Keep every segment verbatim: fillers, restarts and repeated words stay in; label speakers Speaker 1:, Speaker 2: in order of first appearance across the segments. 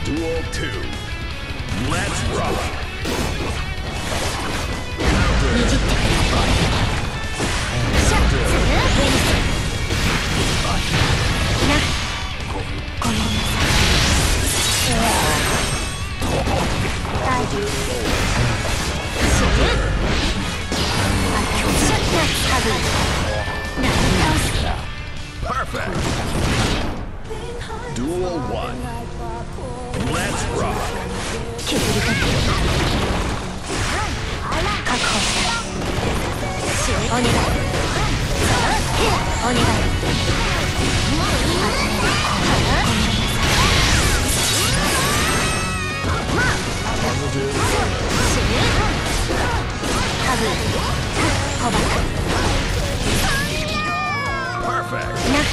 Speaker 1: Duel two. Let's rock.
Speaker 2: にじってくれ。シャッツ上になごめんなさい。大丈夫。シュッあシャッツハグなり直す。
Speaker 1: Perfect. Duel one. Let's rock.
Speaker 2: 削りかける。確保した。お願い。お願い。
Speaker 1: Perfect.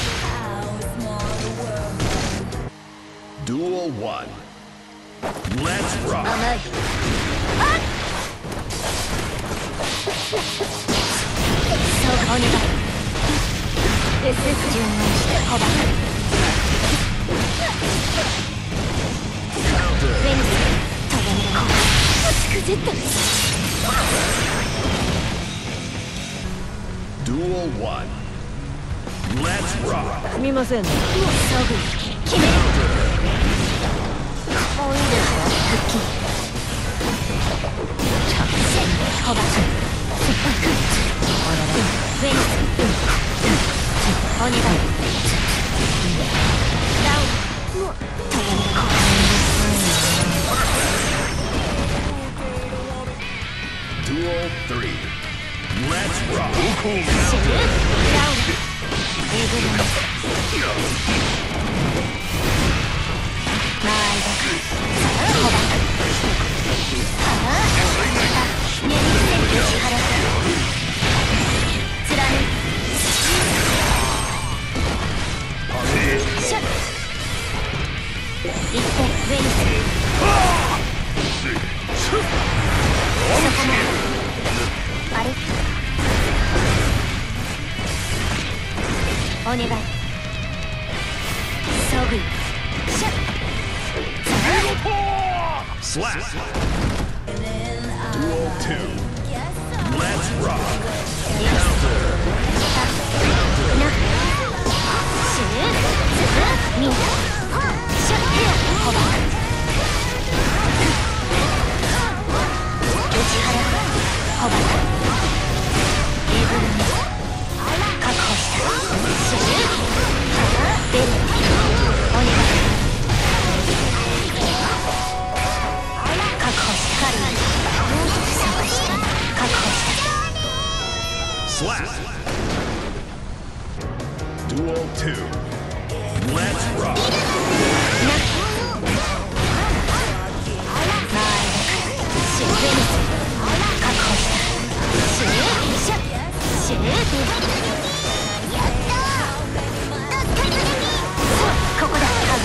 Speaker 1: Duel one. Let's rock.
Speaker 2: そうお願い。エスエス 順応してほばく。フェニスとどめこう。しくじった。
Speaker 1: Duel one. Let's rock.
Speaker 2: すみませんね。すぐ決める。もういいですよ。復帰。ほばく。フェニスお願い。ダウンとどめこう。
Speaker 1: Duel three. Let's rock.
Speaker 2: シューダウンエグルマイドホバはぁねじって打ち払った貫シャッ一点上にするそこまであれお願いそぐシャッ
Speaker 1: Slap. Duel two. Let's rock. Counter.
Speaker 2: なシューみんなシャッヘアホバ打ち払うホバエブルミ確保したシューベルお願い確保したカルマ不足して確保した
Speaker 1: Slap. Duel two. Let's rock.
Speaker 2: なマイドシューベニス確保したシューシャッシューやったーここだハグ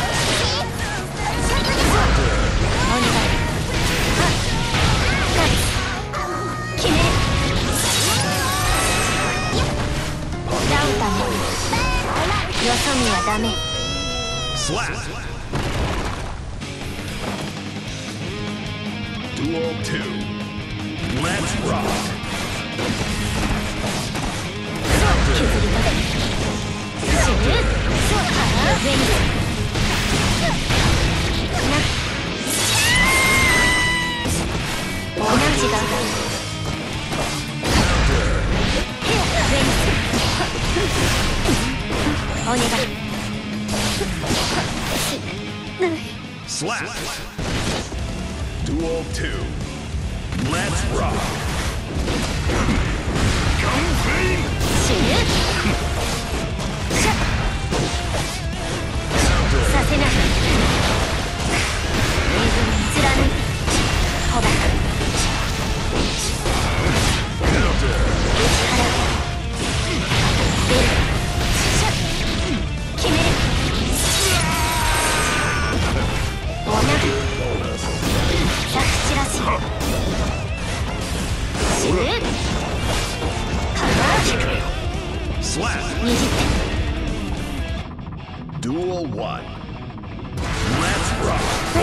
Speaker 2: お願いはっナイス決めるダウンタンよそ見はダメ
Speaker 1: Slap. Duel two. Let's rock.
Speaker 2: 削りかけシューそうか上にな同じが上にお願い
Speaker 1: Slap. Duel two. Let's rock.
Speaker 2: シューシャッさせないリズム貫くホバ打ち払うベルシャッ決めるおなぐひゃくチラシシューカバー
Speaker 1: Slap.
Speaker 2: にじって
Speaker 1: Duel one. Let's rock.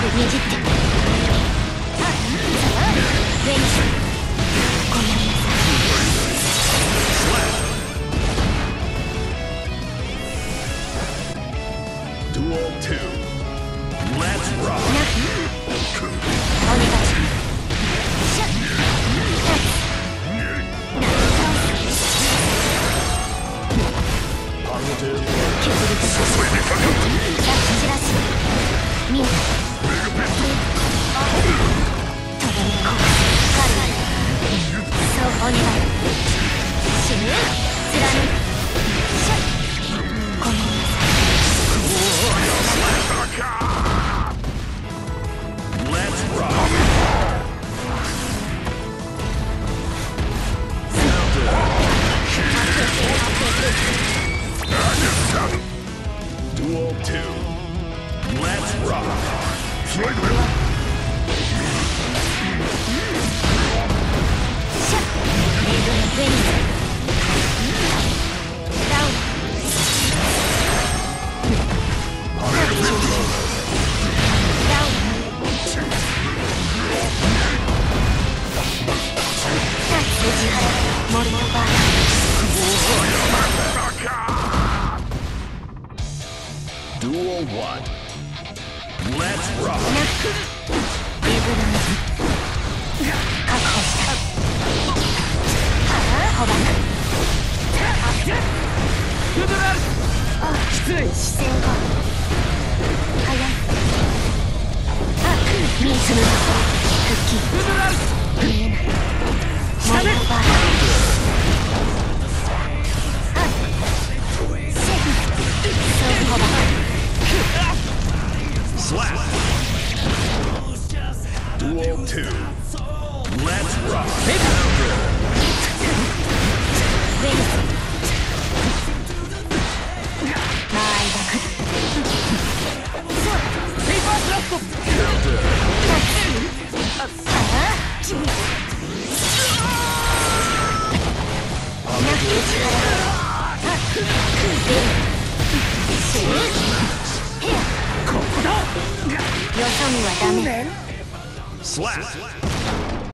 Speaker 2: ねじって。あ、さあ上にごめんなさい。
Speaker 1: Duel two. Let's rock.
Speaker 2: お願いします。しゃっ。削りとさせて。さっちらし見えた。とどめこう。カルマそうお願い。死ぬ貫く。しゃっ。ごめんなさい。
Speaker 1: Let's rock. Duel two. Let's rock.
Speaker 2: しゃっ。レードの上にダウン。ダウン。筋払いモルトバー。
Speaker 1: Duel one. Let's rock.
Speaker 2: リブラン確保した。ああほばな。あ失礼。視線が早い。あミースム復帰見えない。モルトバー。あセーフ。そうほばな。
Speaker 1: Slap. Duel two. Let's rock.
Speaker 2: 上に間合いが来る。そうペーパースラット。ああなく打ち払う。あ出る。死ぬ。へやここだ。よそ見はダメ。
Speaker 1: Slap.